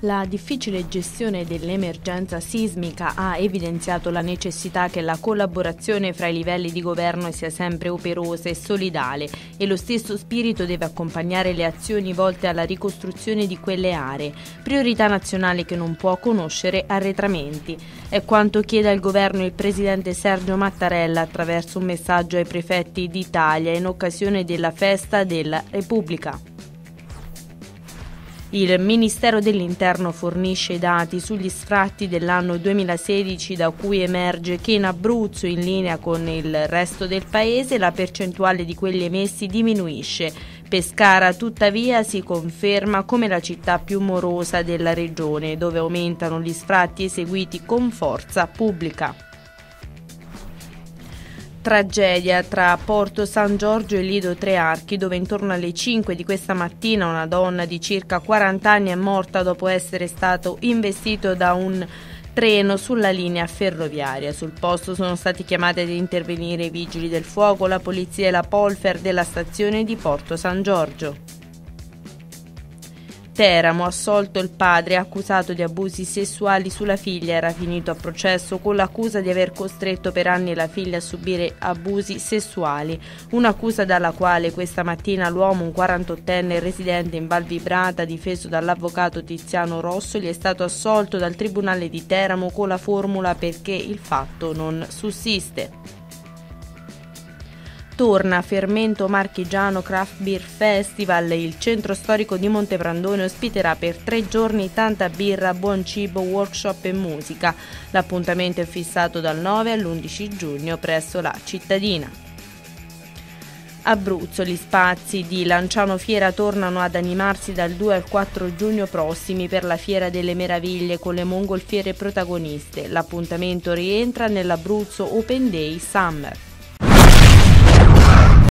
La difficile gestione dell'emergenza sismica ha evidenziato la necessità che la collaborazione fra i livelli di governo sia sempre operosa e solidale e lo stesso spirito deve accompagnare le azioni volte alla ricostruzione di quelle aree, priorità nazionale che non può conoscere arretramenti. È quanto chiede al governo il presidente Sergio Mattarella attraverso un messaggio ai prefetti d'Italia in occasione della festa della Repubblica. Il Ministero dell'Interno fornisce i dati sugli sfratti dell'anno 2016 da cui emerge che in Abruzzo, in linea con il resto del paese, la percentuale di quelli emessi diminuisce. Pescara, tuttavia, si conferma come la città più morosa della regione, dove aumentano gli sfratti eseguiti con forza pubblica. Tragedia tra Porto San Giorgio e Lido Tre Archi, dove intorno alle 5 di questa mattina una donna di circa 40 anni è morta dopo essere stato investito da un treno sulla linea ferroviaria. Sul posto sono stati chiamati ad intervenire i vigili del fuoco, la polizia e la Polfer della stazione di Porto San Giorgio. Teramo, assolto il padre accusato di abusi sessuali sulla figlia, era finito a processo con l'accusa di aver costretto per anni la figlia a subire abusi sessuali, un'accusa dalla quale questa mattina l'uomo, un 48enne residente in Val Vibrata, difeso dall'avvocato Tiziano Rosso, gli è stato assolto dal Tribunale di Teramo con la formula perché il fatto non sussiste. Torna Fermento Marchigiano Craft Beer Festival, il centro storico di Montebrandone ospiterà per 3 giorni tanta birra, buon cibo, workshop e musica. L'appuntamento è fissato dal 9 all'11 giugno presso la cittadina. Abruzzo, gli spazi di Lanciano Fiera tornano ad animarsi dal 2 al 4 giugno prossimi per la Fiera delle Meraviglie con le mongolfiere protagoniste. L'appuntamento rientra nell'Abruzzo Open Day Summer.